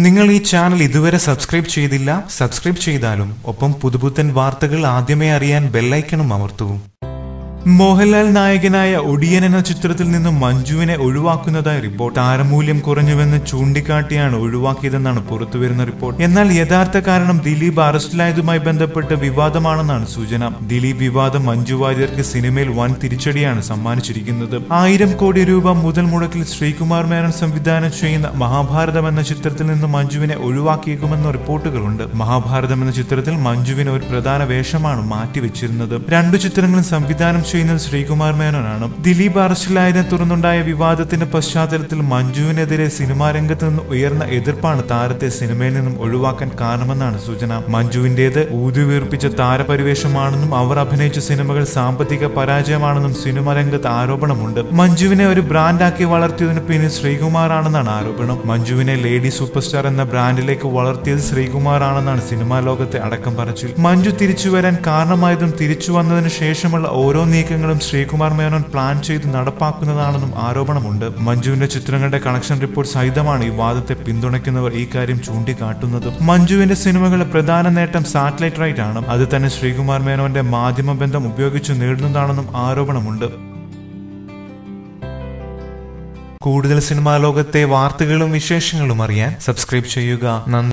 നിങ്ങൾ ഈ ചാനൽ ഇതുവരെ സബ്സ്ക്രൈബ് ചെയ്തില്ല, സബ്സ്ക്രൈബ് ചെയ്താലും ഒപ്പം പുതുപുത്തൻ വാർത്തകൾ ആദ്യമേ അറിയാൻ ബെൽ ഐക്കണും അമർത്തൂ. മോഹൻലാൽ നായകനായ ഒടിയൻ എന്ന ചിത്രത്തിൽ നിന്നും മഞ്ജുവിനെ ഒഴിവാക്കുന്നതായി റിപ്പോർട്ട്. താരമൂല്യം കുറഞ്ഞുവെന്ന് ചൂണ്ടിക്കാട്ടിയാണ് ഒഴിവാക്കിയതെന്നാണ് പുറത്തുവരുന്ന റിപ്പോർട്ട്. എന്നാൽ യഥാർത്ഥ കാരണം ദിലീപ് അറസ്റ്റിലായതുമായി ബന്ധപ്പെട്ട് വിവാദമാണെന്നാണ് സൂചന. ദിലീപ് വിവാദം മഞ്ജു വാര്യർക്ക് സിനിമയിൽ വൻ തിരിച്ചടിയാണ് സമ്മാനിച്ചിരിക്കുന്നത്. 1000 കോടി രൂപ മുതൽ മുടക്കിൽ ശ്രീകുമാർ മേനോൻ സംവിധാനം ചെയ്യുന്ന മഹാഭാരതം എന്ന ചിത്രത്തിൽ നിന്ന് മഞ്ജുവിനെ ഒഴിവാക്കിയേക്കുമെന്ന റിപ്പോർട്ടുകളുണ്ട്. മഹാഭാരതം എന്ന ചിത്രത്തിൽ മഞ്ജുവിന് ഒരു പ്രധാന വേഷമാണ് മാറ്റിവെച്ചിരുന്നത്. 2 ചിത്രങ്ങളും സംവിധാനം ചെയ്യുന്നത് ശ്രീകുമാർ മേനോനാണ്. ദിലീപ് അറസ്റ്റിലായതിനെ തുടർന്നുണ്ടായ വിവാദത്തിന്റെ പശ്ചാത്തലത്തിൽ മഞ്ജുവിനെതിരെ സിനിമാ രംഗത്ത് നിന്ന് ഉയർന്ന എതിർപ്പാണ് താരത്തെ സിനിമയിൽ നിന്നും ഒഴിവാക്കാൻ കാരണമെന്നാണ് സൂചന. മഞ്ജുവിന്റേത് ഊതിവീർപ്പിച്ച താരപരിവേഷമാണെന്നും അവർ അഭിനയിച്ച സിനിമകൾ സാമ്പത്തിക പരാജയമാണെന്നും സിനിമാ രംഗത്ത് ആരോപണമുണ്ട്. മഞ്ജുവിനെ ഒരു ബ്രാൻഡാക്കി വളർത്തിയതിന് പിന്നിൽ ശ്രീകുമാർ ആണെന്നാണ് ആരോപണം. മഞ്ജുവിനെ ലേഡി സൂപ്പർ സ്റ്റാർ എന്ന ബ്രാൻഡിലേക്ക് വളർത്തിയത് ശ്രീകുമാർ ആണെന്നാണ് സിനിമാ ലോകത്തെ അടക്കം പറച്ചിൽ. മഞ്ജു തിരിച്ചു വരാൻ കാരണമായതും തിരിച്ചു വന്നതിന് ശേഷമുള്ള ഓരോ നീക്കങ്ങളും ശ്രീകുമാർ മേനോൻ പ്ലാൻ ചെയ്ത് നടപ്പാക്കുന്നതാണെന്നും ആരോപണമുണ്ട്. മഞ്ജുവിന്റെ ചിത്രങ്ങളുടെ കളക്ഷൻ റിപ്പോർട്ട് സഹിതമാണ് ഈ വാദത്തെ പിന്തുണയ്ക്കുന്നവർ ഈ കാര്യം ചൂണ്ടിക്കാട്ടുന്നത്. മഞ്ജുവിന്റെ സിനിമകളുടെ പ്രധാന നേട്ടം സാറ്റലൈറ്റ് റൈറ്റ് ആണ്. അത് തന്നെ ശ്രീകുമാർ മേനോന്റെ മാധ്യമ ബന്ധം ഉപയോഗിച്ച് നേടുന്നതാണെന്നും ആരോപണമുണ്ട്. കൂടുതൽ സിനിമാ ലോകത്തെ വാർത്തകളും വിശേഷങ്ങളും അറിയാൻ സബ്സ്ക്രൈബ് ചെയ്യുക. നന്ദി.